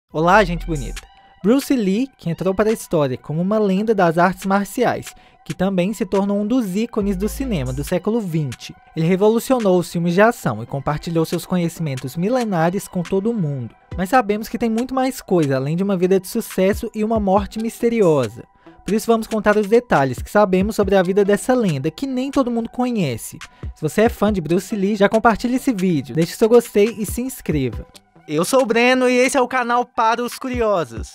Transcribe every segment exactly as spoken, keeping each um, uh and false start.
Olá, gente bonita! Bruce Lee, que entrou para a história como uma lenda das artes marciais, que também se tornou um dos ícones do cinema do século vinte. Ele revolucionou os filmes de ação e compartilhou seus conhecimentos milenares com todo o mundo. Mas sabemos que tem muito mais coisa, além de uma vida de sucesso e uma morte misteriosa. Por isso vamos contar os detalhes que sabemos sobre a vida dessa lenda, que nem todo mundo conhece. Se você é fã de Bruce Lee, já compartilhe esse vídeo, deixe seu gostei e se inscreva. Eu sou o Breno e esse é o canal Para os Curiosos.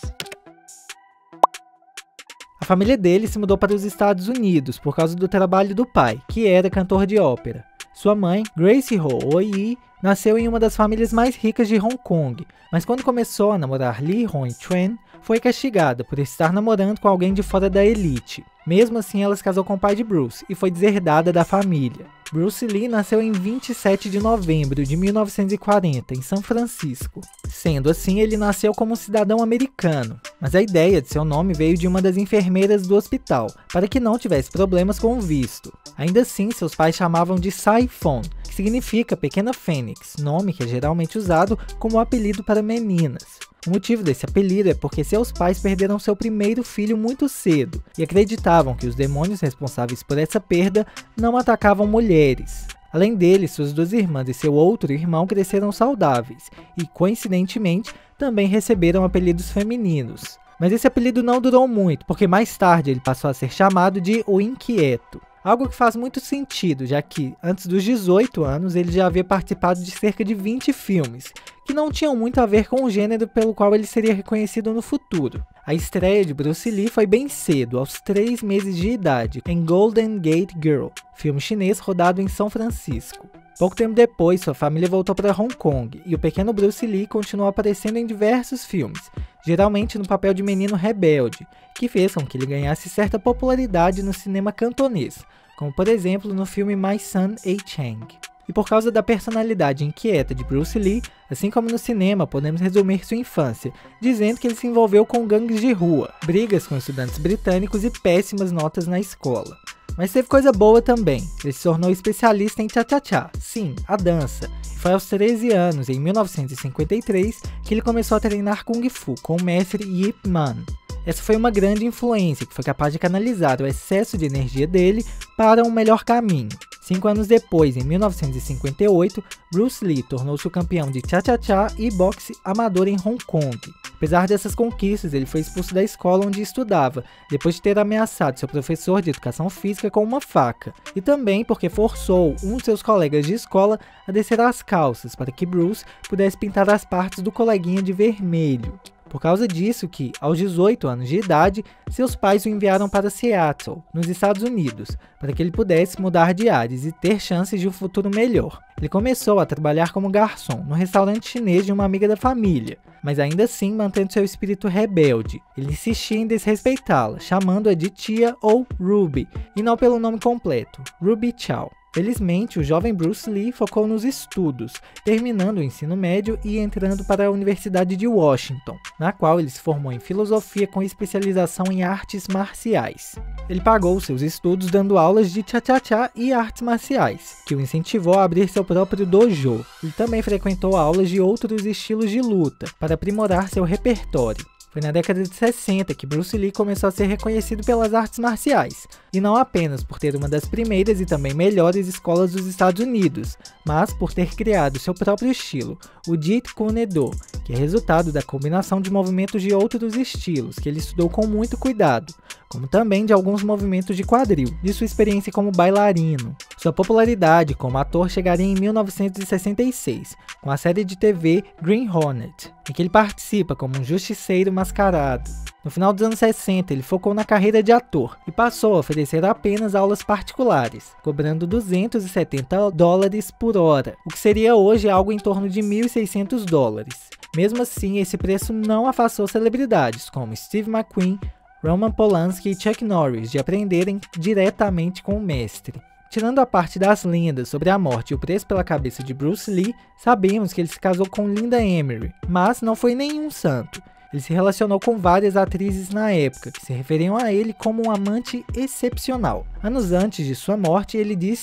A família dele se mudou para os Estados Unidos por causa do trabalho do pai, que era cantor de ópera. Sua mãe, Gracie Ho Oi, nasceu em uma das famílias mais ricas de Hong Kong, mas quando começou a namorar Lee Hong Chuen, foi castigada por estar namorando com alguém de fora da elite. Mesmo assim, ela se casou com o pai de Bruce e foi deserdada da família. Bruce Lee nasceu em vinte e sete de novembro de mil novecentos e quarenta, em São Francisco. Sendo assim, ele nasceu como um cidadão americano, mas a ideia de seu nome veio de uma das enfermeiras do hospital, para que não tivesse problemas com o visto. Ainda assim, seus pais chamavam de Sai Fon, que significa pequena fênix, nome que é geralmente usado como apelido para meninas. O motivo desse apelido é porque seus pais perderam seu primeiro filho muito cedo e acreditavam que os demônios responsáveis por essa perda não atacavam mulheres. Além dele, suas duas irmãs e seu outro irmão cresceram saudáveis e, coincidentemente, também receberam apelidos femininos. Mas esse apelido não durou muito, porque mais tarde ele passou a ser chamado de O Inquieto. Algo que faz muito sentido, já que, antes dos dezoito anos, ele já havia participado de cerca de vinte filmes, que não tinham muito a ver com o gênero pelo qual ele seria reconhecido no futuro. A estreia de Bruce Lee foi bem cedo, aos três meses de idade, em Golden Gate Girl, filme chinês rodado em São Francisco. Pouco tempo depois, sua família voltou para Hong Kong, e o pequeno Bruce Lee continuou aparecendo em diversos filmes, geralmente no papel de menino rebelde, que fez com que ele ganhasse certa popularidade no cinema cantonês, como por exemplo no filme My Son A-Chang. E por causa da personalidade inquieta de Bruce Lee, assim como no cinema, podemos resumir sua infância, dizendo que ele se envolveu com gangues de rua, brigas com estudantes britânicos e péssimas notas na escola. Mas teve coisa boa também, ele se tornou especialista em cha-cha-cha, sim, a dança. E foi aos treze anos, em mil novecentos e cinquenta e três, que ele começou a treinar Kung Fu com o mestre Yip Man. Essa foi uma grande influência que foi capaz de canalizar o excesso de energia dele para um melhor caminho. Cinco anos depois, em mil novecentos e cinquenta e oito, Bruce Lee tornou-se o campeão de cha-cha-cha e boxe amador em Hong Kong. Apesar dessas conquistas, ele foi expulso da escola onde estudava, depois de ter ameaçado seu professor de educação física com uma faca, e também porque forçou um de seus colegas de escola a descer as calças para que Bruce pudesse pintar as partes do coleguinha de vermelho. Por causa disso que, aos dezoito anos de idade, seus pais o enviaram para Seattle, nos Estados Unidos, para que ele pudesse mudar de ares e ter chances de um futuro melhor. Ele começou a trabalhar como garçom no restaurante chinês de uma amiga da família, mas ainda assim mantendo seu espírito rebelde. Ele insistia em desrespeitá-la, chamando-a de tia ou Ruby, e não pelo nome completo, Ruby Chow. Felizmente, o jovem Bruce Lee focou nos estudos, terminando o ensino médio e entrando para a Universidade de Washington, na qual ele se formou em filosofia com especialização em artes marciais. Ele pagou seus estudos dando aulas de cha-cha-cha e artes marciais, que o incentivou a abrir seu próprio dojo. Ele também frequentou aulas de outros estilos de luta, para aprimorar seu repertório. Foi na década de sessenta que Bruce Lee começou a ser reconhecido pelas artes marciais, e não apenas por ter uma das primeiras e também melhores escolas dos Estados Unidos, mas por ter criado seu próprio estilo, o Jeet Kune Do, que é resultado da combinação de movimentos de outros estilos, que ele estudou com muito cuidado, como também de alguns movimentos de quadril, de sua experiência como bailarino. Sua popularidade como ator chegaria em mil novecentos e sessenta e seis, com a série de T V Green Hornet, em que ele participa como um justiceiro mascarado. No final dos anos sessenta, ele focou na carreira de ator e passou a oferecer apenas aulas particulares, cobrando duzentos e setenta dólares por hora, o que seria hoje algo em torno de mil e seiscentos dólares. Mesmo assim, esse preço não afastou celebridades como Steve McQueen, Roman Polanski e Chuck Norris de aprenderem diretamente com o mestre. Tirando a parte das lendas sobre a morte e o preço pela cabeça de Bruce Lee, sabemos que ele se casou com Linda Emery, mas não foi nenhum santo. Ele se relacionou com várias atrizes na época, que se referiam a ele como um amante excepcional. Anos antes de sua morte, ele disse que,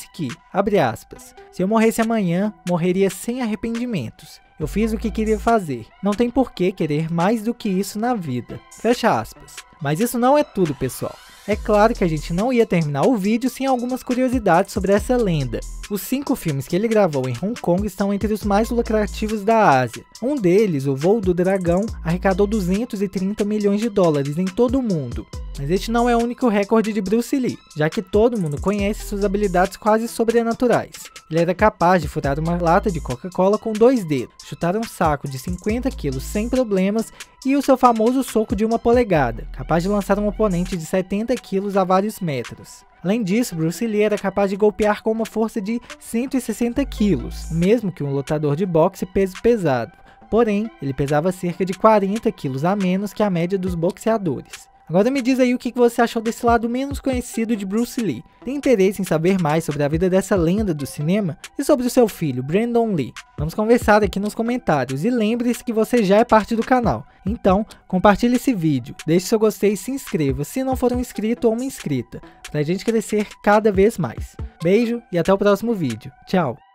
abre aspas, se eu morresse amanhã, morreria sem arrependimentos. Eu fiz o que queria fazer. Não tem por que querer mais do que isso na vida. Fecha aspas. Mas isso não é tudo, pessoal. É claro que a gente não ia terminar o vídeo sem algumas curiosidades sobre essa lenda. Os cinco filmes que ele gravou em Hong Kong estão entre os mais lucrativos da Ásia. Um deles, O Voo do Dragão, arrecadou duzentos e trinta milhões de dólares em todo o mundo. Mas este não é o único recorde de Bruce Lee, já que todo mundo conhece suas habilidades quase sobrenaturais. Ele era capaz de furar uma lata de Coca-Cola com dois dedos, chutar um saco de cinquenta quilos sem problemas e o seu famoso soco de uma polegada, capaz de lançar um oponente de setenta quilos a vários metros. Além disso, Bruce Lee era capaz de golpear com uma força de cento e sessenta quilos, mesmo que um lutador de boxe peso pesado. Porém, ele pesava cerca de quarenta quilos a menos que a média dos boxeadores. Agora me diz aí o que você achou desse lado menos conhecido de Bruce Lee. Tem interesse em saber mais sobre a vida dessa lenda do cinema? E sobre o seu filho, Brandon Lee? Vamos conversar aqui nos comentários e lembre-se que você já é parte do canal. Então, compartilhe esse vídeo, deixe seu gostei e se inscreva se não for um inscrito ou uma inscrita, pra gente crescer cada vez mais. Beijo e até o próximo vídeo. Tchau!